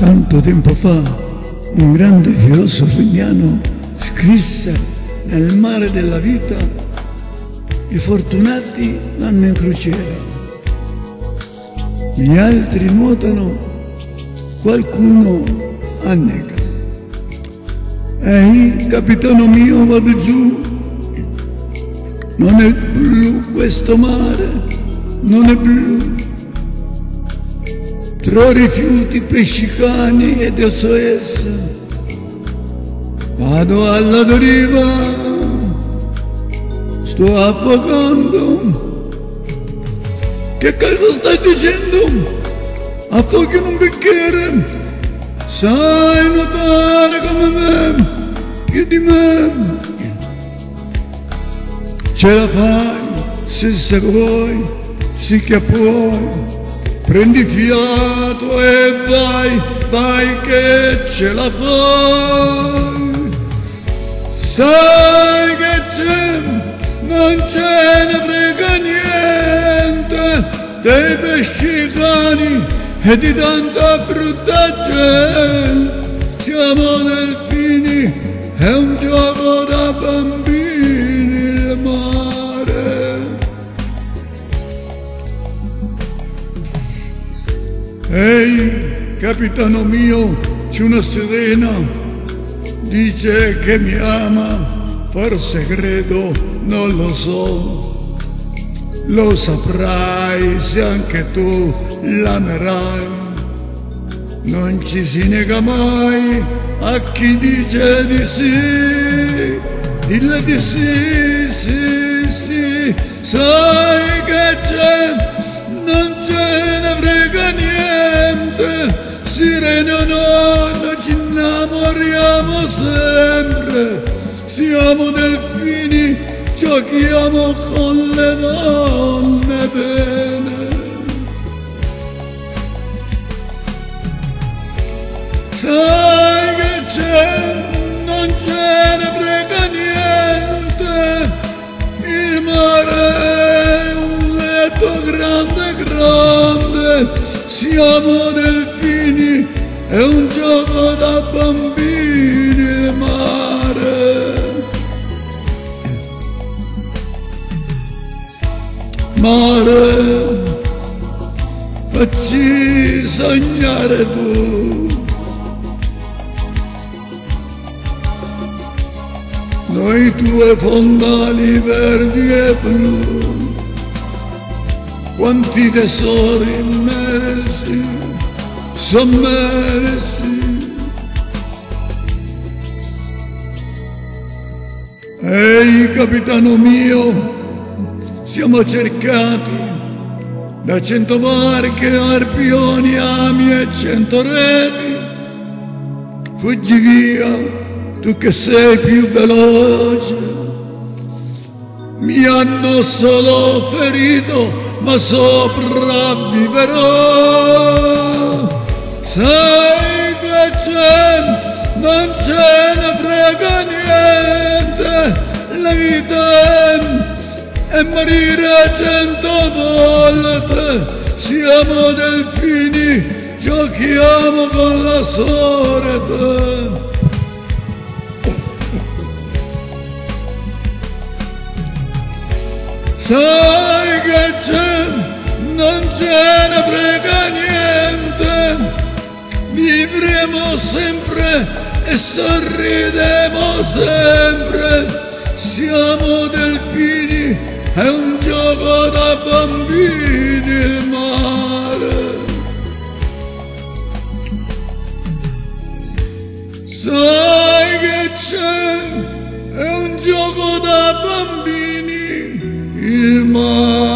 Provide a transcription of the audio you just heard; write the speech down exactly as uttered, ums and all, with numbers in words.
Tanto tempo fa un grande filosofo indiano scrisse: nel mare della vita i fortunati vanno in crociera, gli altri nuotano, qualcuno annega. Ehi, capitano mio, vado giù, non è blu questo mare, non è blu. Tra rifiuti, pesci, cani ed S O S vado alla deriva, sto affogando. Che cosa stai dicendo? Affoghi in un bicchiere? Sai nuotare come me, più di me. Ce la fai, se, se vuoi, sì che puoi. Prendi fiato e vai, vai che ce la fai. Sai che c'è, non ce ne frega niente dei pesci cani e di tanta brutta gente. Siamo delfini, è un gioco da bambini il mare. Ehi, capitano mio, c'è una sirena, dice che mi ama, forse credo, non lo so. Lo saprai se anche tu l'amerai. Non ci si nega mai a chi dice di sì. Dille di sì, sì, sì. Sai che c'è, non ce ne frega niente. Sirena no, noi ci innamoriamo sempre. Siamo delfini, giochiamo con le donne bene. Sai che c'è, non ce ne frega niente. Il mare è un letto grande, grande. Siamo delfini, è un gioco da bambini il mare. Mare, facci sognare tu. Noi due fondali verdi e blu, quanti tesori immersi, sommersi. Ehi, capitano mio, siamo cercati da cento barche, arpioni, ami e cento reti. Fuggi via, tu che sei più veloce. Mi hanno solo ferito, ma sopravviverò. Sai che c'è, non ce ne frega niente. La vita è morire cento volte. Siamo delfini, giochiamo con la sorte. Sai che c'è, non ce ne frega niente. Vivremo sempre e sorrideremo sempre. Siamo delfini, è un gioco da bambini il mare. Sai che c'è, è un gioco da bambini il mare.